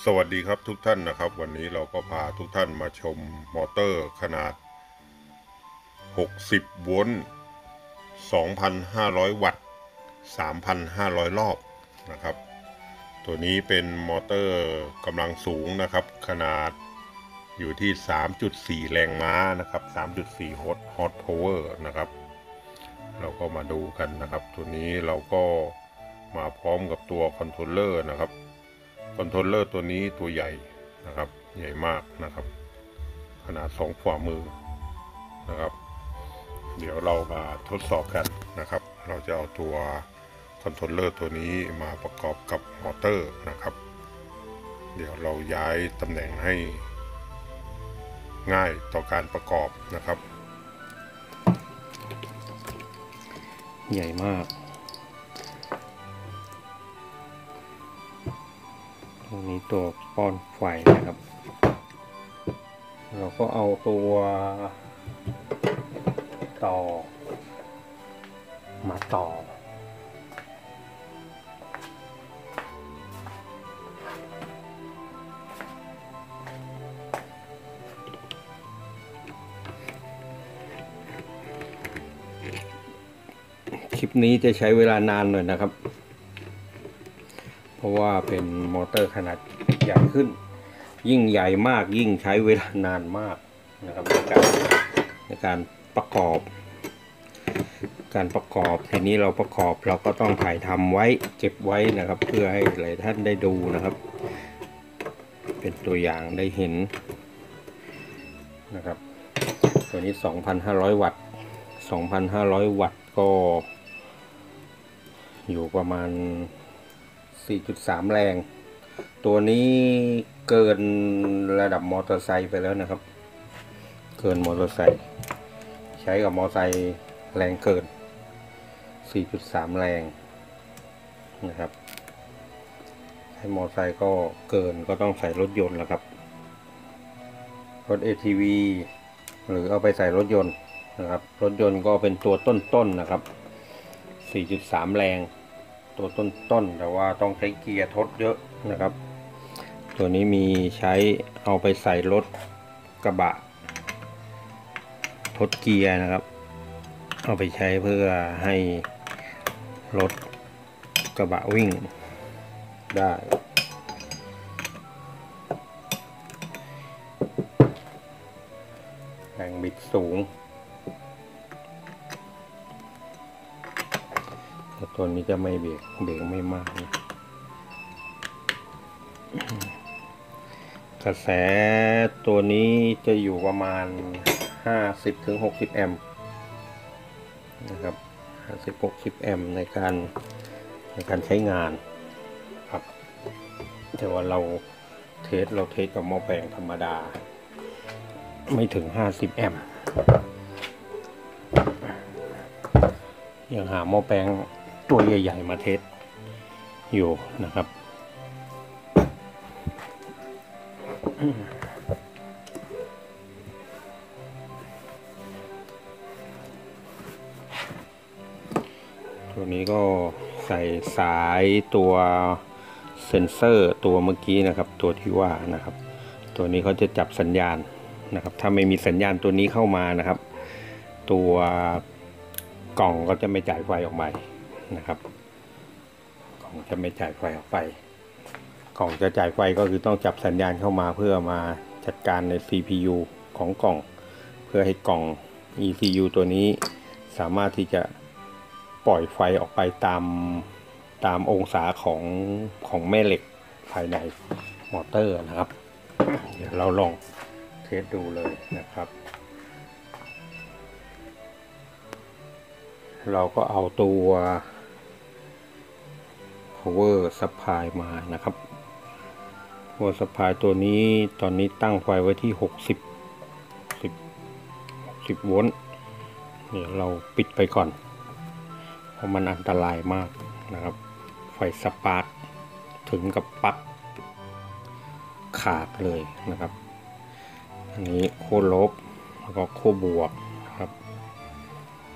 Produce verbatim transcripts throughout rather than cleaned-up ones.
สวัสดีครับทุกท่านนะครับวันนี้เราก็พาทุกท่านมาชมมอเตอร์ขนาดหกสิบโวลต์ สองพันห้าร้อย วัตต์ สามพันห้าร้อย รอบนะครับตัวนี้เป็นมอเตอร์กำลังสูงนะครับขนาดอยู่ที่ สามจุดสี่ แรงม้านะครับ สามจุดสี่ ฮอร์สฮอร์สพาวเวอร์นะครับเราก็มาดูกันนะครับตัวนี้เราก็มาพร้อมกับตัวคอนโทรลเลอร์นะครับคอนโทรลเลอร์ตัวนี้ตัวใหญ่นะครับใหญ่มากนะครับขนาดสองฝ่ามือนะครับเดี๋ยวเรามาทดสอบกันนะครับเราจะเอาตัวคอนโทรลเลอร์ตัวนี้มาประกอบกับมอเตอร์นะครับเดี๋ยวเราย้ายตำแหน่งให้ง่ายต่อการประกอบนะครับใหญ่มากตรงนี้ตัวป้อนไฟนะครับเราก็เอาตัวต่อมาต่อคลิปนี้จะใช้เวลานานหน่อยนะครับเพราะว่าเป็นมอเตอร์ขนาดใหญ่ขึ้นยิ่งใหญ่มากยิ่งใช้เวลานานมากนะครับในการในการประกอบการประกอบทีนี้เราประกอบเราก็ต้องถ่ายทำไว้เก็บไว้นะครับเพื่อให้หลายท่านได้ดูนะครับเป็นตัวอย่างได้เห็นนะครับตัวนี้ สองพันห้าร้อย วัตต์ สองพันห้าร้อย วัตต์ก็อยู่ประมาณ สี่จุดสาม แรงตัวนี้เกินระดับมอเตอร์ไซค์ไปแล้วนะครับเกินมอเตอร์ไซค์ใช้กับมอเตอร์ไซค์แรงเกิน สี่จุดสาม แรงนะครับใช้มอเตอร์ไซค์ก็เกินก็ต้องใส่รถยนต์แล้วครับรถ เอ ที วี หรือเอาไปใส่รถยนต์นะครับรถยนต์ก็เป็นตัวต้นๆ นนะครับ สี่จุดสาม แรงตัวต้นๆแต่ว่าต้องใช้เกียร์ทดเยอะนะครับตัวนี้มีใช้เอาไปใส่รถกระบะทดเกียร์นะครับเอาไปใช้เพื่อให้รถกระบะวิ่งได้แรงบิดสูงแต่ตัวนี้จะไม่เบรกเบรกไม่มากนะกระแสตัวนี้จะอยู่ประมาณ ห้าสิบถึงหกสิบ แอมป์นะครับ ห้าสิบถึงหกสิบ แอมป์ในการในการใช้งานครับแต่ว่าเราเทสเราเทสกับหม้อแปลงธรรมดาไม่ถึง ห้าสิบ แอมป์ยังหาหม้อแปลงตัวใหญ่ๆมาเทสอยู่นะครับตัวนี้ก็ใส่สายตัวเซ็นเซอร์ตัวเมื่อกี้นะครับตัวที่ว่านะครับตัวนี้เขาจะจับสัญญาณนะครับถ้าไม่มีสัญญาณตัวนี้เข้ามานะครับตัวกล่องก็จะไม่จ่ายไฟออกไปนะครับกล่องจะไม่จ่ายไฟออกไปกล่องจะจ่ายไฟก็คือต้องจับสัญญาณเข้ามาเพื่อมาจัดการใน ซี พี ยู ของกล่องเพื่อให้กล่อง อี ซี ยู ตัวนี้สามารถที่จะปล่อยไฟออกไปตามตามองศาของของแม่เหล็กภายในมอเตอร์นะครับเดี๋ยวเราลองเทสดูเลยนะครับเราก็เอาตัว power supply มานะครับ power supply ตัวนี้ตอนนี้ตั้งไฟไว้ที่หกสิบ สิบ โวลต์เดี๋ยวเราปิดไปก่อนเพราะมันอันตรายมากนะครับไฟสปาร์คถึงกับปลั๊กขาดเลยนะครับอันนี้โค้ดลบแล้วก็โค้ดบวกครับ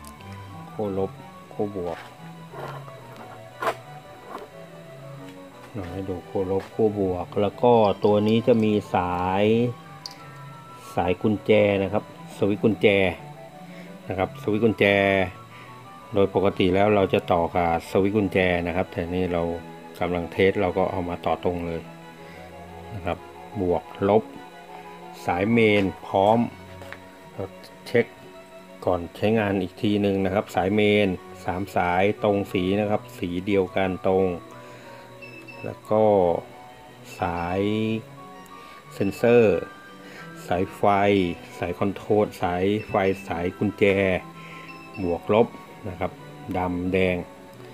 โค้ดลบโค้ดบวกเราให้ดูขั้วลบขั้วบวกแล้วก็ตัวนี้จะมีสายสายกุญแจนะครับสวิตช์กุญแจนะครับสวิตช์กุญแจโดยปกติแล้วเราจะต่อกับสวิตช์กุญแจนะครับแต่นี่เรากำลังเทสเราก็เอามาต่อตรงเลยนะครับบวกลบสายเมนพร้อมเราเช็คก่อนใช้งานอีกทีหนึ่งนะครับสายเมนสามสายตรงสีนะครับสีเดียวกันตรงแล้วก็สายเซ็นเซอร์สายไฟสายคอนโทรลสายไฟสายกุญแจบวกลบนะครับดำแดง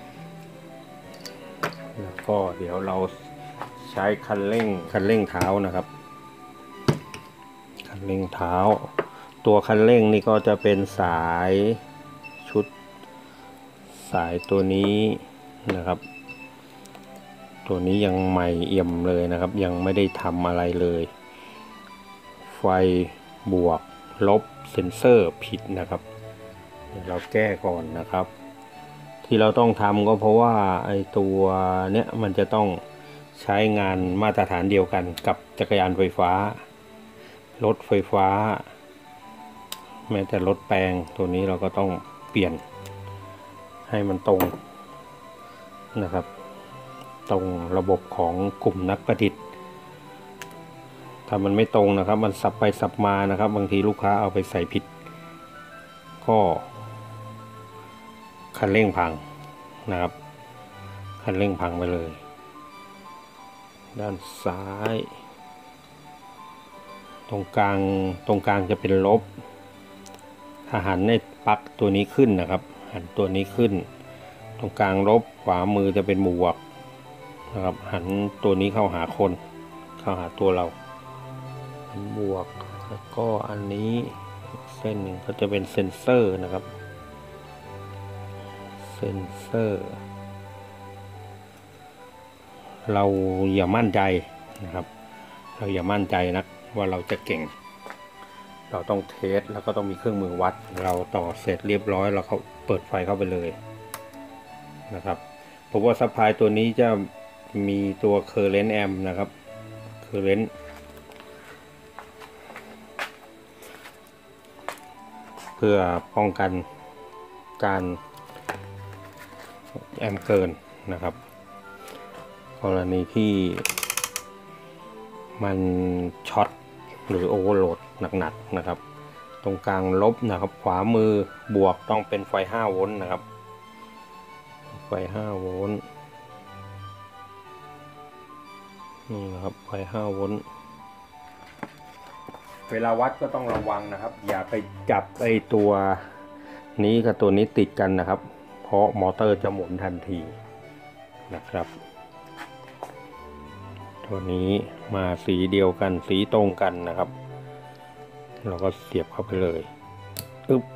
แล้วก็เดี๋ยวเราใช้คันเร่งคันเร่งเท้านะครับคันเร่งเท้าตัวคันเร่งนี่ก็จะเป็นสายชุดสายตัวนี้นะครับตัวนี้ยังใหม่เอี่ยมเลยนะครับยังไม่ได้ทำอะไรเลยไฟบวกลบเซ็นเซอร์ผิดนะครับเดี๋ยวเราแก้ก่อนนะครับที่เราต้องทำก็เพราะว่าไอตัวเนี้ยมันจะต้องใช้งานมาตรฐานเดียวกันกับจักรยานไฟฟ้ารถไฟฟ้าแม้แต่รถแปลงตัวนี้เราก็ต้องเปลี่ยนให้มันตรงนะครับตรงระบบของกลุ่มนักประดิษฐ์ถ้ามันไม่ตรงนะครับมันสับไปสับมานะครับบางทีลูกค้าเอาไปใส่ผิดก็คันเร่งพังนะครับคันเร่งพังไปเลยด้านซ้ายตรงกลางตรงกลางจะเป็นลบถ้าหันในปลั๊กตัวนี้ขึ้นนะครับหันตัวนี้ขึ้นตรงกลางลบขวามือจะเป็นบวกนะครับหันตัวนี้เข้าหาคนเข้าหาตัวเราหันบวกแล้วก็อันนี้เส้นหนึ่งก็จะเป็นเซ็นเซอร์นะครับเซ็นเซอร์เราอย่ามั่นใจนะครับเราอย่ามั่นใจนักว่าเราจะเก่งเราต้องเทสแล้วก็ต้องมีเครื่องมือวัดเราต่อเสร็จเรียบร้อยเราเขาเปิดไฟเข้าไปเลยนะครับผมว่าซัพพลายตัวนี้จะมีตัว Current Amp นะครับ Current เพื่อป้องกันการแอมป์เกินนะครับกรณีที่มันช็อตหรือโอเวอร์โหลดหนักๆนะครับตรงกลางลบนะครับขวามือบวกต้องเป็นไฟห้าโวลต์นะครับไฟห้าโวลต์นี่นะครับไฟห้าโวลต์เวลาวัดก็ต้องระวังนะครับอย่าไปจับไอ้ตัวนี้กับตัวนี้ติดกันนะครับเพราะมอเตอร์จะหมุนทันทีนะครับตัวนี้มาสีเดียวกันสีตรงกันนะครับเราก็เสียบเข้าไปเลยอึ๊บ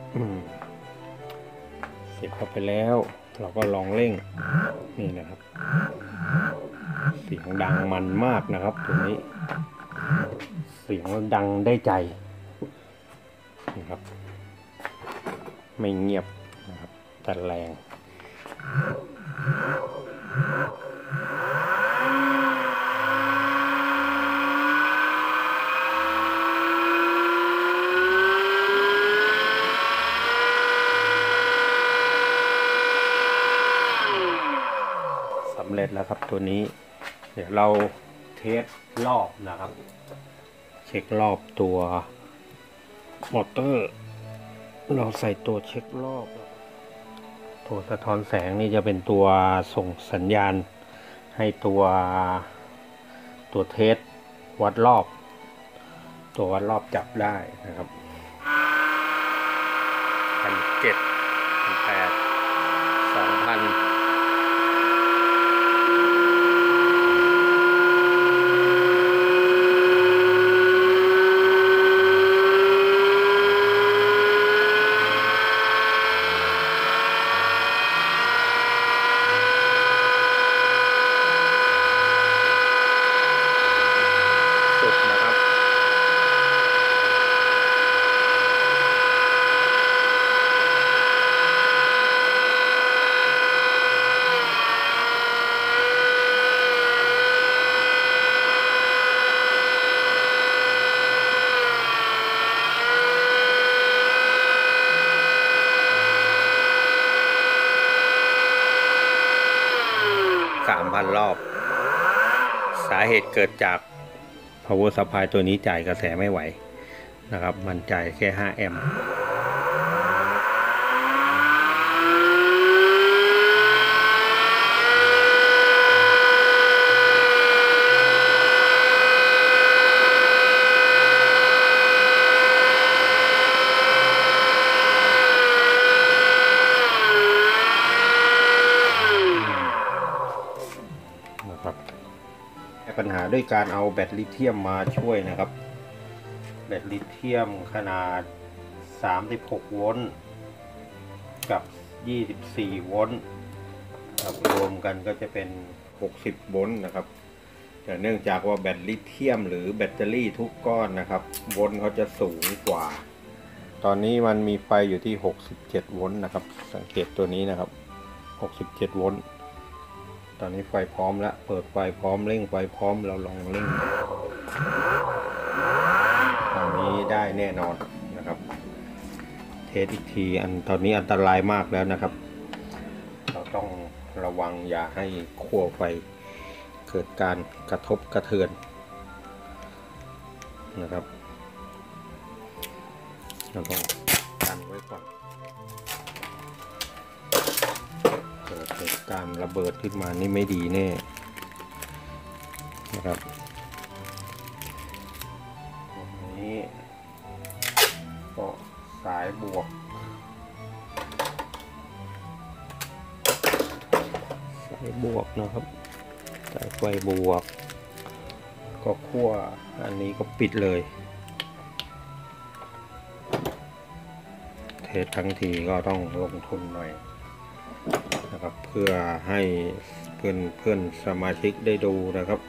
เสียบเข้าไปแล้วเราก็ลองเร่งนี่นะครับเสียงดังมันมากนะครับตัวนี้เสียงดังได้ใจนะครับไม่เงียบนะครับแต่แรงสำเร็จแล้วครับตัวนี้เดี๋ยวเราเทสรอบนะครับเช็ครอบตัวมอเตอร์เราใส่ตัวเช็ครอบตัวสะท้อนแสงนี่จะเป็นตัวส่งสัญญาณให้ตัวตัวเทสวัดรอบตัววัดรอบจับได้นะครับพันเจ็ดพันแปดสองพันพัน รอบสาเหตุเกิดจาก power supply ตัวนี้จ่ายกระแสไม่ไหวนะครับมันจ่ายแค่ห้าแอมป์ปัญหาด้วยการเอาแบตลิเธียมมาช่วยนะครับแบตลิเธียมขนาดสามสิบหกโวลต์กับยี่สิบสี่โวลต์รวมกันก็จะเป็นหกสิบโวลต์นะครับแต่เนื่องจากว่าแบตลิเธียมหรือแบตเตอรี่ทุกก้อนนะครับโวลต์เขาจะสูงกว่าตอนนี้มันมีไฟอยู่ที่หกสิบเจ็ดโวลต์นะครับสังเกตตัวนี้นะครับหกสิบเจ็ดโวลต์ตอนนี้ไฟพร้อมแล้วเปิดไฟพร้อมเร่งไฟพร้อมเราลองเร่งตอนนี้ได้แน่นอนนะครับเทสอีกทีอันตอนนี้อันตรายมากแล้วนะครับเราต้องระวังอย่าให้ขั้วไฟเกิดการกระทบกระเทือนนะครับเราต้องกันไว้ก่อนเกิดเหตุการณ์ระเบิดขึ้นมานี่ไม่ดีแน่นะครับตรงนี้ก็สายบวกสายบวกนะครับสายไฟบวกก็ขั้วอันนี้ก็ปิดเลยเทสทั้งทีก็ต้องลงทุนหน่อยนะครับเพื่อให้เพื่อนเพื่อนสมาชิกได้ดูนะครับ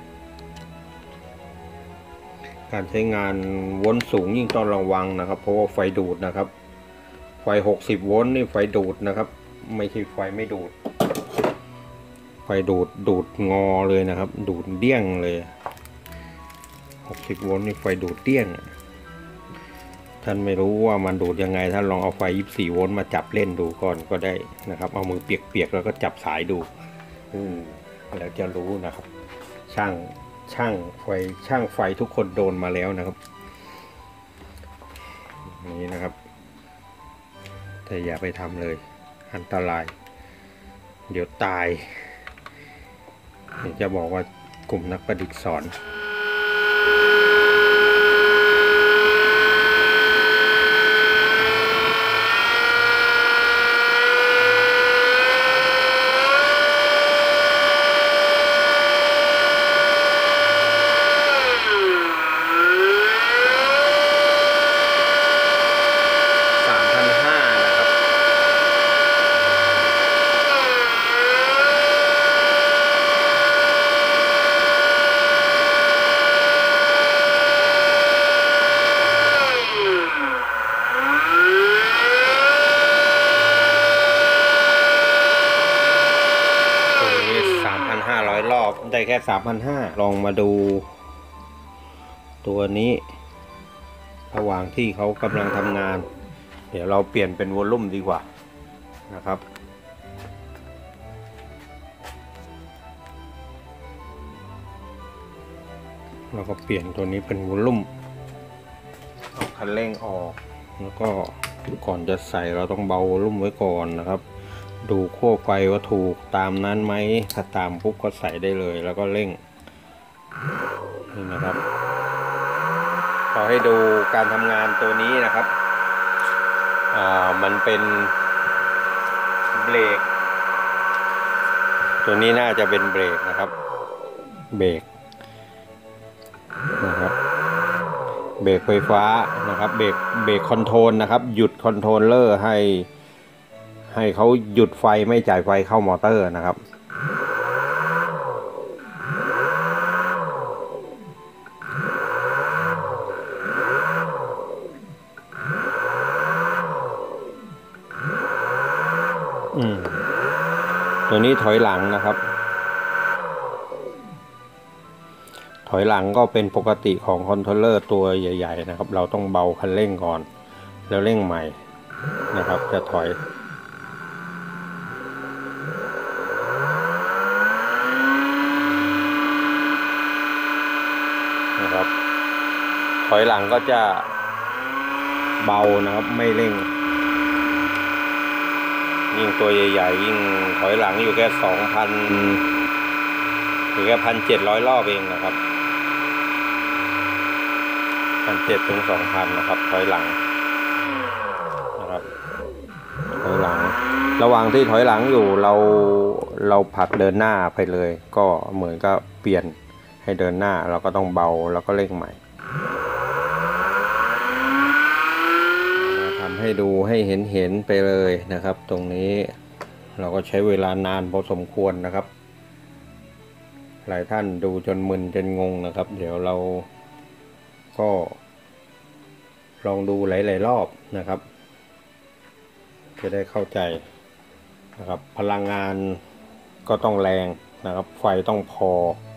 การใช้งานโวลต์สูงยิ่งต้องระวังนะครับเพราะว่าไฟดูดนะครับไฟหกสิบโวลต์นี่ไฟดูดนะครับไม่ใช่ไฟไม่ดูดไฟดูดดูดงอเลยนะครับดูดเดี้ยงเลยหกสิบโวลต์นี่ไฟดูดเดี้ยงท่านไม่รู้ว่ามันดูดยังไงท่านลองเอาไฟยี่สิบสี่โวลต์มาจับเล่นดูก่อนก็ได้นะครับเอามือเปียกๆแล้วก็จับสายดูอืมแล้วจะรู้นะครับช่างช่างไฟช่างไฟทุกคนโดนมาแล้วนะครับนี่นะครับแต่อย่าไปทำเลยอันตรายเดี๋ยวตายเดี๋ยวจะบอกว่ากลุ่มนักประดิษฐ์สอนห้าร้อยรอบได้แค่ สามพันห้าร้อย ลองมาดูตัวนี้ระหว่างที่เขากำลังทำงานเดี๋ยวเราเปลี่ยนเป็นวอลลุ่มดีกว่านะครับเราก็เปลี่ยนตัวนี้เป็นวอลลุ่มเอาคันเร่งออกแล้วก็ก่อนจะใส่เราต้องเบาวอลลุ่มไว้ก่อนนะครับดูขั้วไฟว่าถูกตามนั้นไหมถ้าตามปุ๊บก็ใส่ได้เลยแล้วก็เร่งนี่นะครับขอให้ดูการทำงานตัวนี้นะครับอ่ามันเป็นเบรกตัวนี้น่าจะเป็นเบรกนะครับเบรกนะครับเบรกไฟฟ้านะครับเบรกเบรกคอนโทรลนะครับหยุดคอนโทรลเลอร์ให้ให้เขาหยุดไฟไม่จ่ายไฟเข้ามอเตอร์นะครับอืมตัวนี้ถอยหลังนะครับถอยหลังก็เป็นปกติของคอนโทรลเลอร์ตัวใหญ่ๆนะครับเราต้องเบาคันเร่งก่อนแล้วเร่งใหม่นะครับจะถอยนะครับถอยหลังก็จะเบานะครับไม่เร่งยิ่งตัวใหญ่ๆยิ่งถอยหลังอยู่แค่สองพันอยู่แค่พันเจ็ดร้อยรอบเองนะครับพันเจ็ดถึงสองพันนะครับถอยหลังนะครับถอยหลังระหว่างที่ถอยหลังอยู่เราเราผลักเดินหน้าไปเลยก็เหมือนกับเปลี่ยนให้เดินหน้าเราก็ต้องเบาแล้วก็เร่งใหม่ทำให้ดูให้เห็นเห็นไปเลยนะครับตรงนี้เราก็ใช้เวลานานพอสมควรนะครับหลายท่านดูจนมึนจนงงนะครับเดี๋ยวเราก็ลองดูหลายๆรอบนะครับจะได้เข้าใจนะครับพลังงานก็ต้องแรงนะครับไฟต้องพอ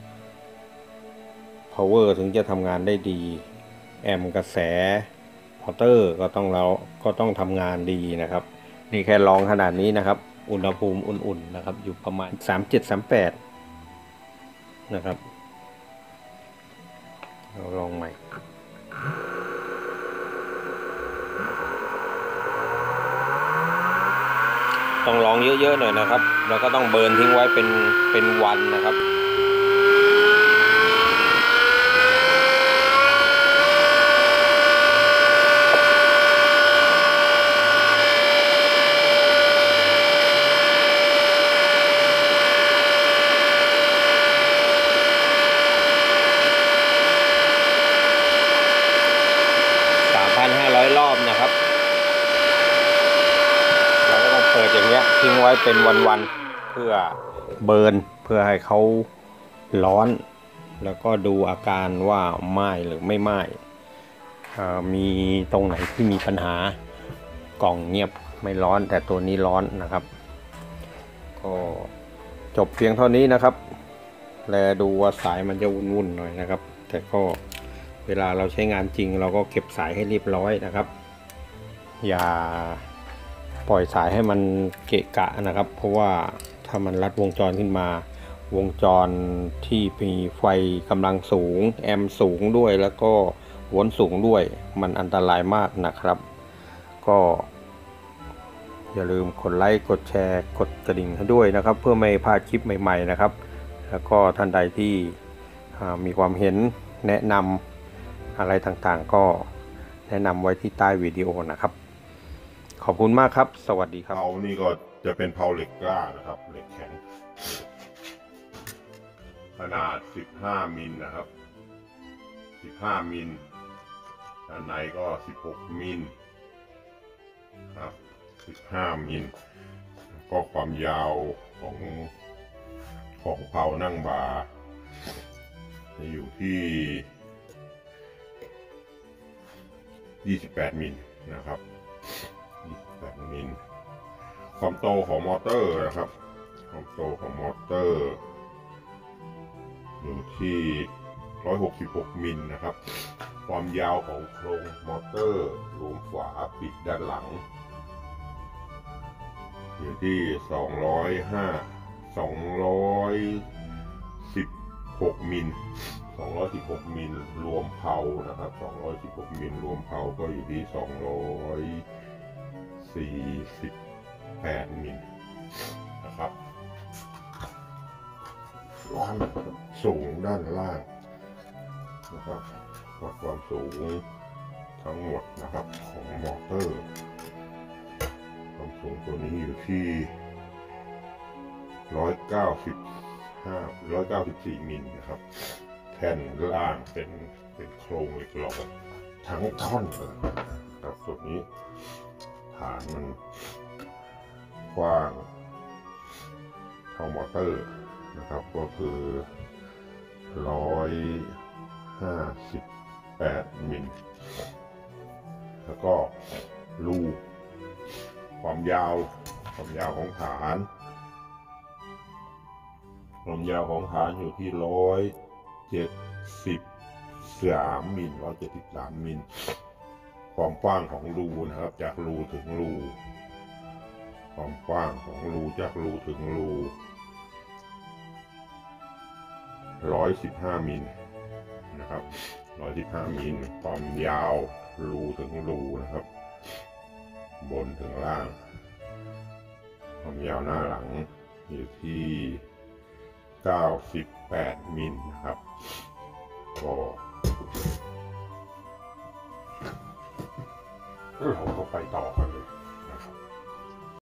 power ถึงจะทำงานได้ดีแอมป์กระแสมอเตอร์ก็ต้องเราก็ต้องทำงานดีนะครับนี่แค่ลองขนาดนี้นะครับอุณหภูมิอุ่นๆนะครับอยู่ประมาณสามเจ็ด สามแปดนะครับเราลองใหม่ต้องลองเยอะๆหน่อยนะครับแล้วก็ต้องเบิร์นทิ้งไว้เป็นเป็นวันนะครับสามพันห้าร้อยรอบนะครับเราก็ต้องเปิดอย่างเงี้ยทิ้งไว้เป็นวันๆเพื่อเบิร์นเพื่อให้เขาร้อนแล้วก็ดูอาการว่าไหม้หรือไม่ไหม้มีตรงไหนที่มีปัญหากล่องเงียบไม่ร้อนแต่ตัวนี้ร้อนนะครับก็จบเพียงเท่านี้นะครับแลดูว่าสายมันจะวุ่นๆหน่อยนะครับแต่ก็เวลาเราใช้งานจริงเราก็เก็บสายให้เรียบร้อยนะครับอย่าปล่อยสายให้มันเกะกะนะครับเพราะว่าถ้ามันรัดวงจรขึ้นมาวงจรที่มีไฟกำลังสูงแอมป์สูงด้วยแล้วก็โวลต์สูงด้วยมันอันตรายมากนะครับก็อย่าลืมกดไลค์กดแชร์กดกระดิ่งให้ด้วยนะครับเพื่อไม่พลาดคลิปใหม่ๆนะครับแล้วก็ท่านใดที่มีความเห็นแนะนำอะไรต่างๆก็แนะนำไว้ที่ใต้วิดีโอนะครับขอบคุณมากครับสวัสดีครับเผานี่ก็จะเป็นเผาเหล็กกล้านะครับเหล็กแข็งขนาดสิบห้ามิลนะครับสิบห้ามิลด้านในก็สิบหกมิลครับสิบห้ามิลก็ความยาวของของเผานั่งบาร์จะอยู่ที่ยี่สิบแปดมิลนะครับยี่สิบแปดมิลความโตของมอเตอร์นะครับความโตของมอเตอร์อยู่ที่หนึ่งร้อยหกสิบหกมิลนะครับความยาวของโครงมอเตอร์รวมฝาปิดด้านหลังอยู่ที่สองร้อยห้า สองร้อยสิบหกมิลสองร้อยสิบหกมิลรวมเผานะครับสองร้อยสิบหกมิลรวมเผาก็อยู่ที่สองร้อยสี่สิบแปดมิลนะครับความสูงด้านล่างนะครับวัดความสูงทั้งหมดนะครับของมอเตอร์ความสูงตัวนี้อยู่ที่ร้อยเก้าสิบห้า ร้อยเก้าสิบสี่มิลนะครับแท่นล่างเป็นเป็นโครงเหล็กหล่อทั้งท่อนเลยครับตัวนี้ฐานมันกว้างเท่ามอเตอร์นะครับก็คือร้อยห้าสิบแปดมิลแล้วก็รูความยาวความยาวของฐานความยาวของฐานอยู่ที่ร้อยเจ็ดสิบสามมิลร้อยเจ็ดสิบสามมิลความกว้างของรูนะครับจากรูถึงรูความกว้างของรูจากรูถึงรูร้อยสิบห้ามิลนะครับร้อยสิบห้ามิลความยาวรูถึงรูนะครับ บนถึงล่าง ความยาวหน้าหลังอยู่ที่เก้าสิบแปดมิลนะครับก็เราก็ไปต่อกัน